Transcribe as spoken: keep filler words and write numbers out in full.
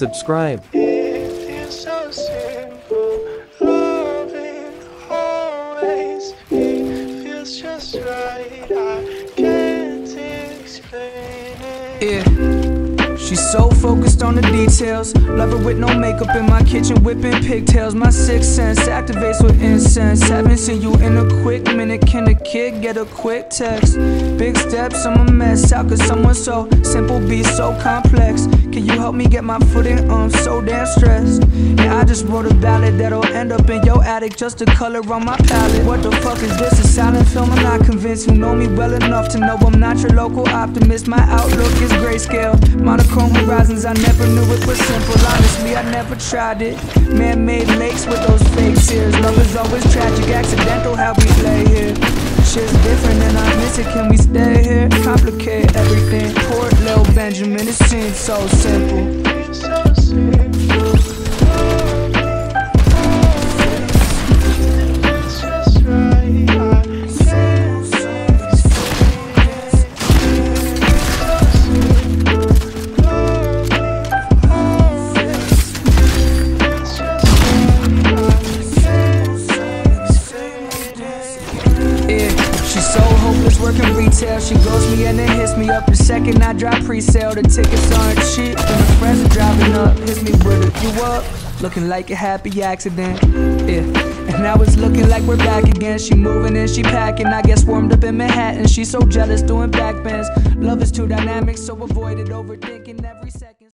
subscribe. It feels so simple, loving always. It feels just right, I can't explain it. Yeah, she's so focused on the details. Love her with no makeup in my kitchen, whipping pigtails. My sixth sense activates with incense. Haven't seen you in a quick minute. Can a kid get a quick text? Big steps, I'm a mess. How could someone so simple be so complex? Can you help me get my footing? I'm so damn stressed. Yeah, I just wrote a ballad that'll end up in your attic, just to color on my palette. What the fuck is this? A silent film? I'm not convinced. You know me well enough to know I'm not your local optimist. My outlook is grayscale, monochrome horizons. I never knew it was simple. Honestly, I never tried it. Man-made lakes with those fake tears. Love is always tragic, accidental how we play here. Shit's different and I miss it. Can we stay here? Complicate everything. Poor little Benjamin, it seems so simple. It's so simple. It's just right, I can't She's so hopeless working retail. She ghosts me and then hits me up the second I drop pre-sale. The tickets aren't cheap and her friends are driving up. Hits me with it, you up? Looking like a happy accident. Yeah, and now it's looking like we're back again. She moving and she packing. I get swarmed up in Manhattan. She's so jealous doing backbends. Love is too dynamic, so avoid it, overthink.